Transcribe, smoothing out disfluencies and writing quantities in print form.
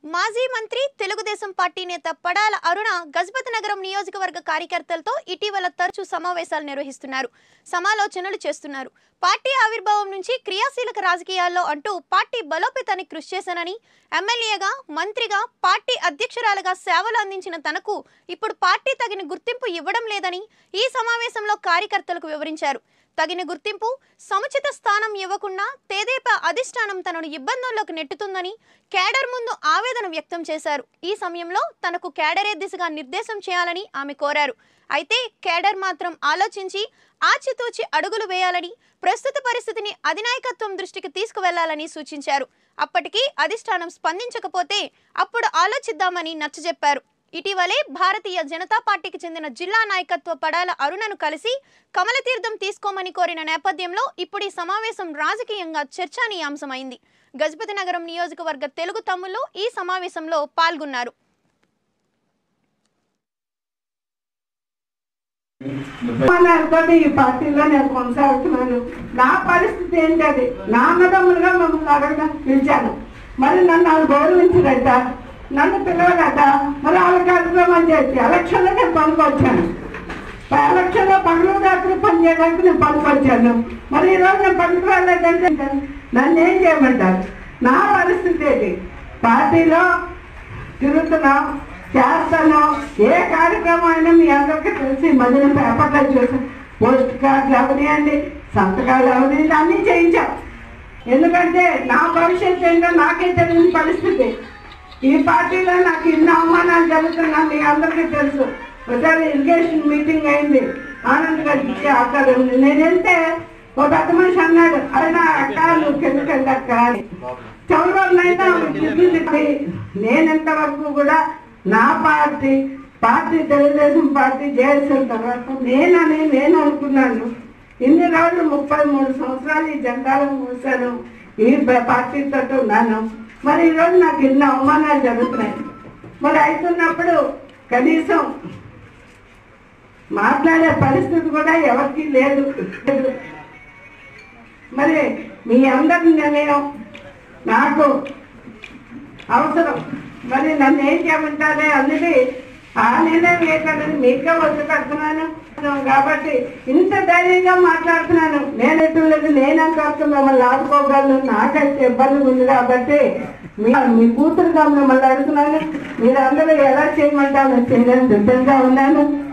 మాజీ మంత్రి తెలుగుదేశం పార్టీ నేత పడాల అరుణ గజపతి నగరం నియోజకవర్గ కార్యకర్తలతో ఇటీవల తరచూ సమావేశాలు నిర్వహిస్తున్నారు, సమాలోచనలు చేస్తున్నారు. పార్టీ ఆవిర్భావం నుంచి క్రియాశీలక రాజకీయాల్లో అంటూ పార్టీ బలోపేతానికి కృషి చేశానని, ఎమ్మెల్యేగా, మంత్రిగా, పార్టీ అధ్యక్షురాలుగా సేవలు అందించిన తనకు ఇప్పుడు పార్టీ తగిన గుర్తింపు ఇవ్వడం లేదని ఈ సమావేశంలో కార్యకర్తలకు వివరించారు. తగిన గుర్తింపు, సముచిత స్థానం ఇవ్వకుండా తెదేపా అధిష్టానం తనను ఇబ్బందుల్లోకి నెట్టుతుందని కేడర్ ముందు ఆవేదన వ్యక్తం చేశారు. ఈ సమయంలో తనకు కేడరే దిశగా నిర్దేశం చేయాలని ఆమె కోరారు. అయితే కేడర్ మాత్రం ఆలోచించి ఆచితూచి అడుగులు వేయాలని, ప్రస్తుత పరిస్థితిని అధినాయకత్వం దృష్టికి తీసుకువెళ్లాలని సూచించారు. అప్పటికీ అధిష్టానం స్పందించకపోతే అప్పుడు ఆలోచిద్దామని నచ్చజెప్పారు. ఇటీవలే భారతీయ జనతా పార్టీకి చెందిన జిల్లా నాయకత్వ పడాల అరుణను కలిసి కమలతీర్థం తీసుకోమని కోరిన నేపథ్యంలో ఇప్పుడు ఈ సమావేశం రాజకీయంగా చర్చనీయాంశమైంది. గజపతి నగరం నియోజకవర్గ తెలుగు తమ్ముళ్లు ఈ సమావేశంలో పాల్గొన్నారు. ఈ పార్టీలో నేను కొనసాగుతున్నాను. నా పరిస్థితి ఏంటది? నా అన్నదమ్ములుగా మమ్మల్ని అడగడం పిలిచాను, మరి నన్ను గౌరవించరట, నన్ను పిలవరట. మరి వాళ్ళ కార్యక్రమం చేసి ఎలక్షన్లో నేను పనుకొచ్చాను. ఎలక్షన్లో పగలు రాత్రి పని చేయడానికి నేను పనుకొచ్చాను. మరి ఈరోజు నేను పనికి రాలేదంటే నన్ను ఏం చేయమంటారు? నా పరిస్థితి ఏంటి? పార్టీలో తిరుగుతున్నాం, చేస్తాను. ఏ కార్యక్రమం అయినా మీ అందరికీ తెలిసి మధ్యన పేపర్లో చూసి పోస్ట్ కార్డులు అవనియండి, సంతకాలు అవనియండి, అన్నీ చేయించాం. ఎందుకంటే నా భవిష్యత్తు ఏంటో నాకే తెలియని పరిస్థితి. ఈ పార్టీలో నాకు ఇన్ని అవమానాలు జరుగుతున్నా మీ అందరికీ తెలుసు. ఒకసారి ఇరిగేషన్ మీటింగ్ అయింది, ఆనంద్ గారికి అక్కడ నేను వెళ్తే ఒక పెద్ద మనిషి అన్నాడు, అయినా అక్క నువ్వు కిందకి వెళ్ళక్క అని. చౌరవైనా నేను ఇంతవరకు కూడా నా పార్టీ తెలుగుదేశం పార్టీ చేసిన తర్వాత నేను అనుకున్నాను. ఇన్ని రోజులు 33 సంవత్సరాలు ఈ జెండాలు మూసాను, ఈ పార్టీతో ఉన్నాను. మరి ఈరోజు నాకు ఇన్ని అవమానాలు జరుగుతున్నాయి. మరి అవుతున్నప్పుడు కనీసం మాట్లాడే పరిస్థితి కూడా ఎవరికి లేదు. మరి మీ అందరి నిర్ణయం నాకు అవసరం. మరి నన్ను ఏం చేయమంటారే అన్నది ఆ నిర్ణయం ఏంటన్నది మీకే వచ్చి పెడుతున్నాను కాబట్టి ఇంత ధైర్యంగా మాట్లాడుతున్నాను. నేనెట్టు లేదు, నేనంత మిమ్మల్ని ఆడుకోగలను, నాకైతే ఇబ్బంది ఉంది కాబట్టి మీ కూతురుగా మిమ్మల్ని అడుగుతున్నాను. మీరు అందరూ ఎలా చేయమంటారో చేయడానికి సిద్ధంగా ఉన్నాను.